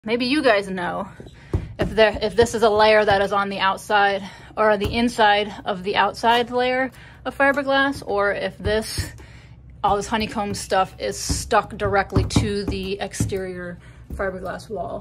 Maybe you guys know if this is a layer that is on the outside or the inside of the outside layer of fiberglass, or if all this honeycomb stuff is stuck directly to the exterior fiberglass wall.